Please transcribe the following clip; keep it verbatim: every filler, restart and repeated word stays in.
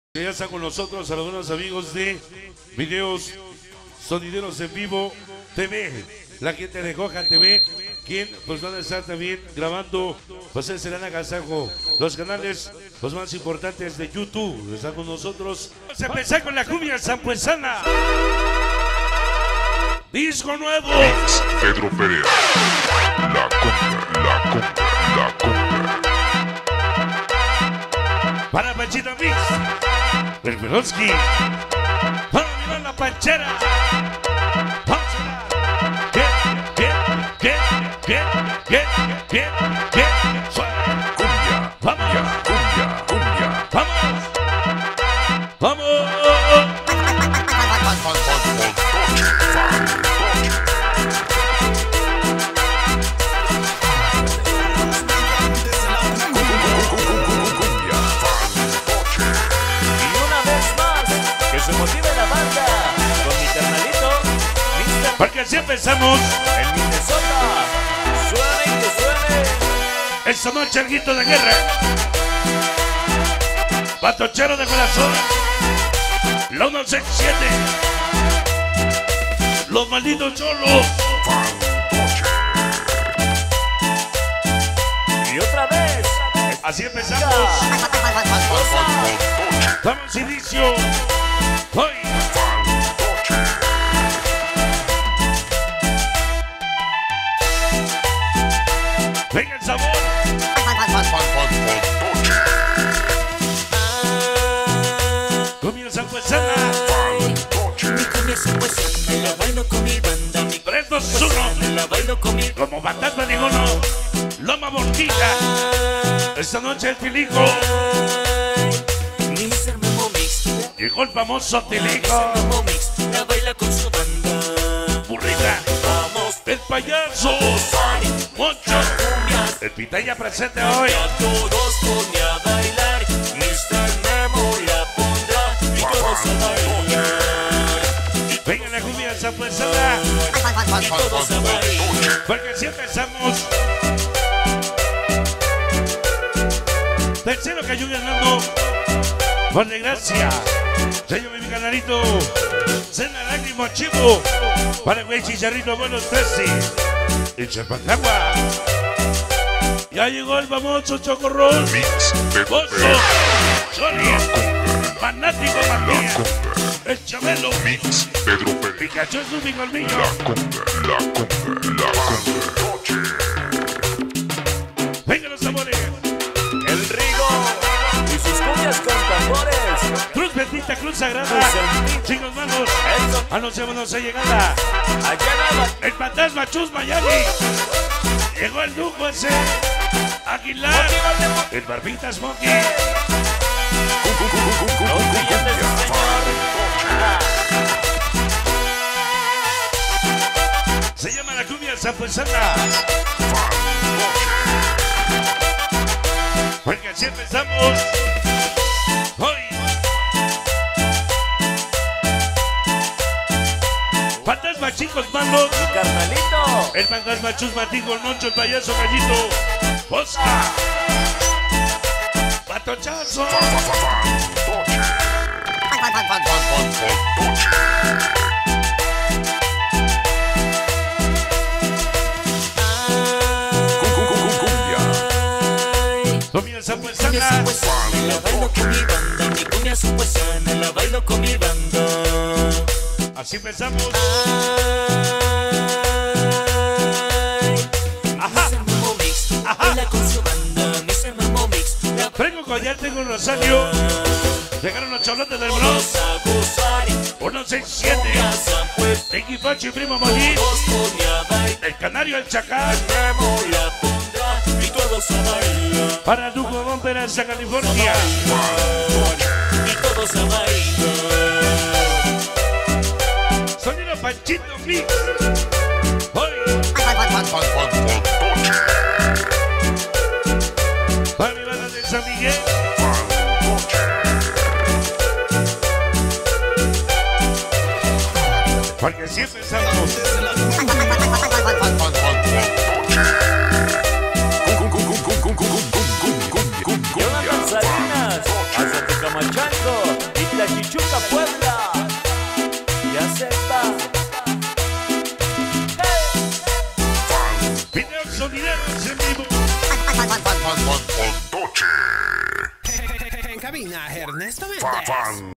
Ya está con nosotros algunos amigos de Videos Sonideros en Vivo T V, la gente de Goja T V, quien pues van a estar también grabando José Serán Agasajo, los canales los más importantes de YouTube. Está con nosotros. Vamos a empezar con la cumbia zampuesana. Disco nuevo. Mix Pedro Perea. La cumbia, la cumbia, la cumbia. Para Panchito Mix. Berberoski. Para mirar la panchera. Vamos a dar. ¿Qué? ¿Qué? ¿Qué? ¿Qué? ¿Qué? ¿Qué? ¿Qué? Suena. Cumbia, Vamos. cumbia, cumbia. Vamos. Vamos. Se motive la banda con mi carnalito mister Porque así empezamos. en Minnesota. Suene y que suene. Esta noche el grito de guerra. Patochero de corazón. La uno seis siete. Los malditos cholos. Y otra vez. Así empezamos. Damos inicio. Hoy. Venga el sabor. Comienza pues sana. Mi comienza pues me la bailo con mi banda. Mi tres, dos, pues uno. me la bailo con mi Como fantasma ninguno. Loma Borquita. Esta noche el tilico. mister Memo Mix. Llegó el famoso mister tilico. Memo Mix la baila con su banda. Burrita. Vamos El payaso. Mocho. cumbias, El pitaya presente hoy. a todos pone a bailar. mister Memo la pondrá y todos a bailar. Venga la cumbia zampuesana. Y todos a bailar. Porque si empezamos. Tercero cayó ganando. Por desgracia. Señor mi canalito. Cena lágrimo chivo. Para güey chicharrito buenos trece. Y Chapatagua. Ya llegó el famoso chocorrol. Mix Pedro Bozo. Perea. Sonia. Fanático La Matías. cumbia. El Chabelo. Mix Pedro Perea. Pikachu es un bigolmillo. La cumbia, la cumbia, la cumbia. Venga los sabores. El Rigo y sus cumbias con tambores. Cruz bendita, cruz sagrada. Chicos manos. Anunciámonos a llegada. Allá nada. El fantasma Chus Miami. Llegó el dujo ese. Aguilar. El barbita Smokey. Los billetes del señor. Se llama la cumbia zampuesana. Porque así empezamos. Hoy. Fantasma chicos malos. Carnalito. El fantasma Chus Matigo, el Moncho, el payaso Gallito. Posca. Patochazo. Comienza pues Cumbia sana. supuesana, la bailo con mi banda. Mi cumbia supuesana, la bailo con mi banda. Así empezamos. Ajá. mister Memo Mix, baila con su banda. mister Memo Mix, la Traigo collar, tengo un rosario. Llegaron los cholotes del Bronx. vamos a gozar. uno seis siete. Cumbia pues Equipacho y Primo Molín. todos pone a bailar. El canario, el chacal. Memo la pondrá y todos a bailar. Para Duco Bomber, San California. Y todos a bailar. Sonido Panchito Mix. Hoy. Para mi banda de San Miguel. Porque así empezamos. Jonathan Salinas. Hasta Tecamachalco. la Chichuca Puebla. Ya sepa. Videos sonideros en vivo. Ondoche. En cabina, Ernesto Fa- Méndez. fan.